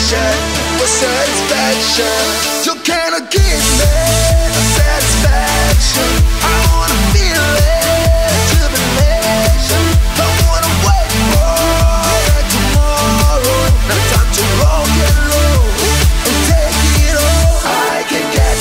satisfaction, for satisfaction. You cannot give me a satisfaction. I wanna feel it, jubilation. Don't wanna wait for tomorrow. Now time to rock and roll and take it all. I can get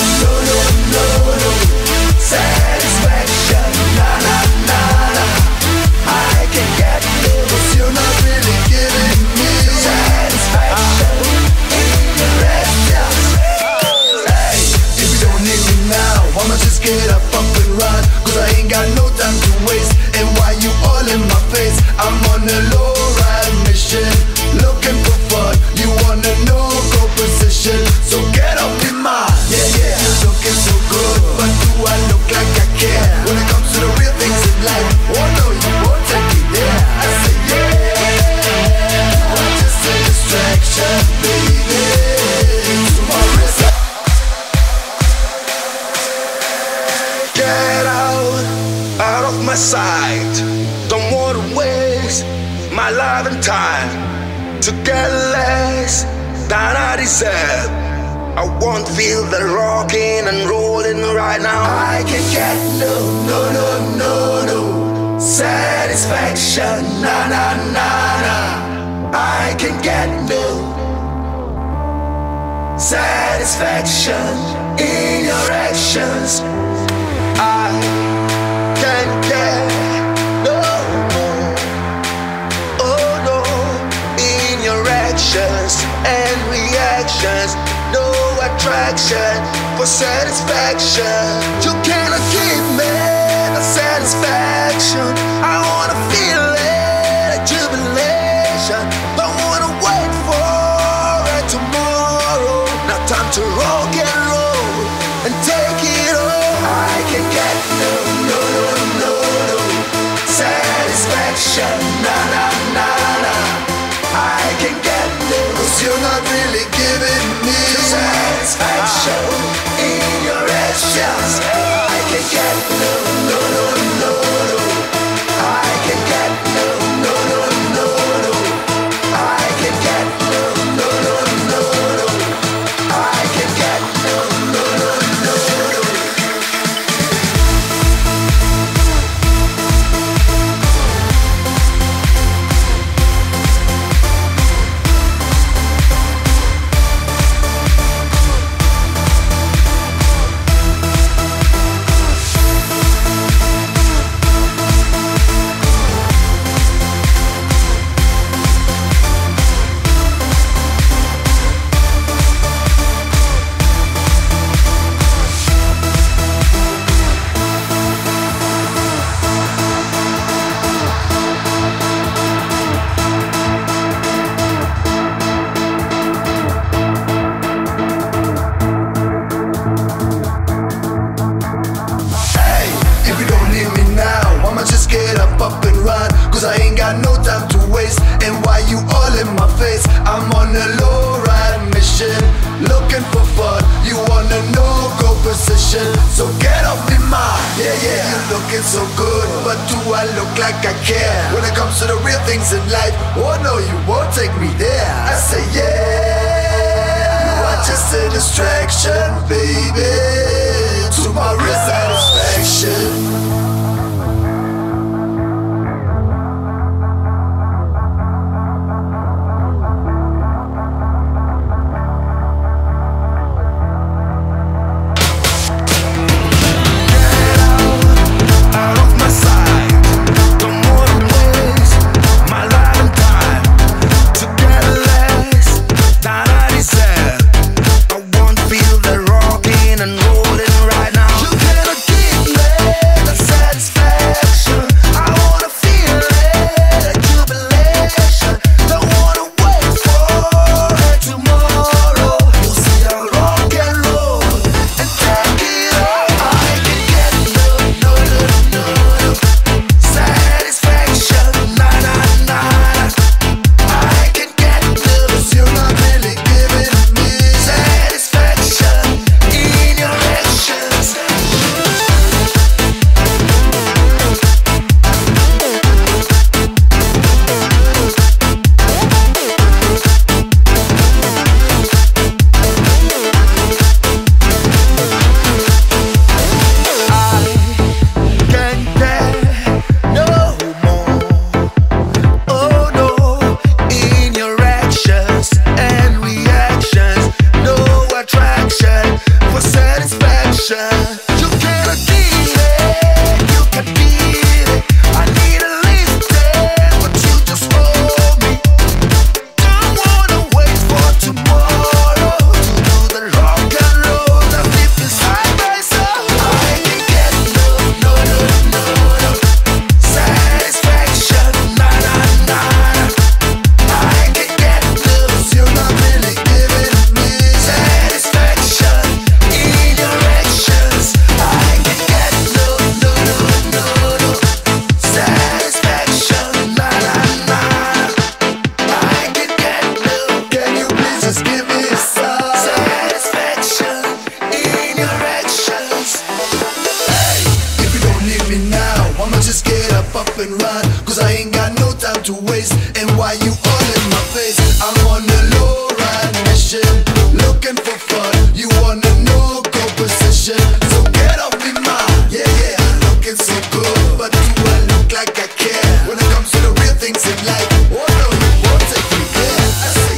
no satisfaction, na na na na. I can get this, you're not really giving me satisfaction in your actions. Hey, if you don't need me now, I'ma just get up and run, cause I ain't got no time to waste. And why you all in my face? I'm on a low ride mission, looking for fun. You wanna know, go position, so get up in mine. Yeah, yeah, you're looking so good, but do I look like I care? When it comes to the real things in life, oh no, you won't take me there. I say yeah, I'm just a distraction, baby. To my wrist. Get out of my sight. Don't wanna waste my life and time to get less than I deserve. I won't feel the rocking and rolling right now. I can get no satisfaction, na na na na. I can get no satisfaction in your actions. I can get no, oh no, in your actions and reactions. No attraction for satisfaction. You cannot give me a satisfaction. I wanna feel it, a jubilation. Don't wanna wait for a tomorrow. Now time to rock and roll and take it all. I can get no satisfaction, na na na na. I can get no, cause you're not really giving me satisfaction in your actions. I can get no I can get no I can get no I can get no up and run, cause I ain't got no time to waste. And why you all in my face? I'm on a low ride mission, looking for fun. You wanna know, go position, so get off in mine. Yeah, yeah, you're looking so good, but do I look like I care? When it comes to the real things in life, oh no, you won't take me there. I say yeah, you are just a distraction, baby, to my real satisfaction. Feel the up and run, cause I ain't got no time to waste. And why you all in my face? I'm on a low ride mission, looking for fun. You wanna know go position, so get off me mind. Yeah, yeah, looking so good, but do I look like I care? When it comes to the real things in life, oh no, you won't take me there. I say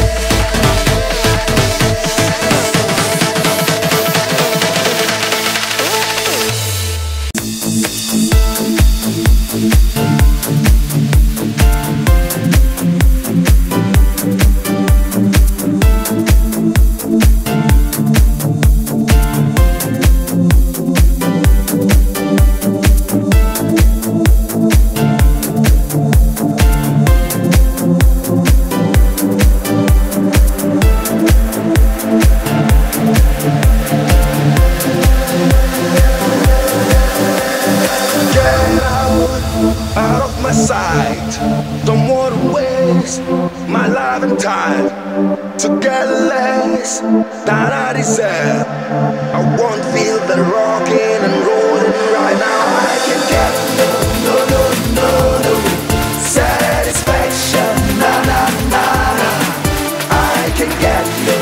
out of my sight, don't wanna waste my life and time to get less than I deserve. I won't feel the rocking and rolling right now. I can get no satisfaction, na na na na. I can get no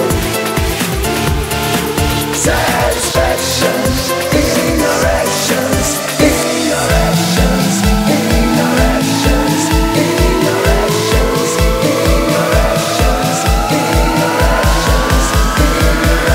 satisfaction in your actions, in your actions, in your actions, in your actions, in your actions, in your actions, in your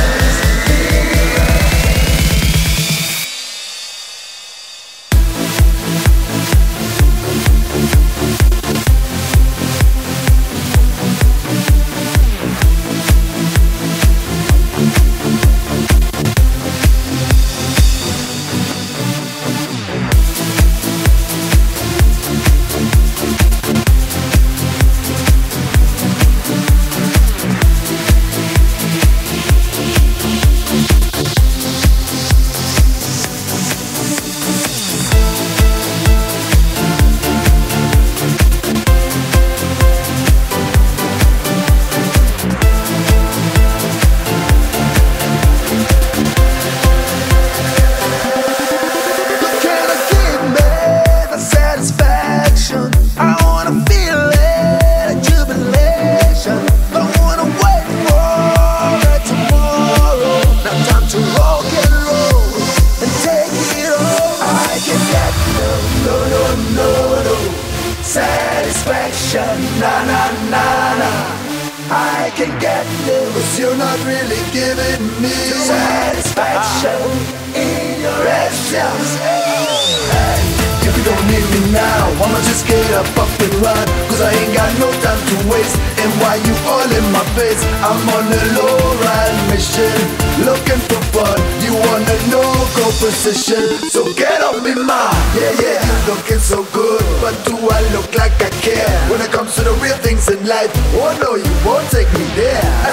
satisfaction, na na na na. I can get this, you're not really giving me satisfaction in your actions. Hey, if you don't need me now, I'ma just get up and run, cause I ain't got no time to waste. And why you all in my face? I'm on a low ride mission, looking for fun. You wanna know go position, so get off me mind. Yeah, yeah, you're looking so good, but do I look like I care? When it comes to the real things in life, oh no, you won't take me there.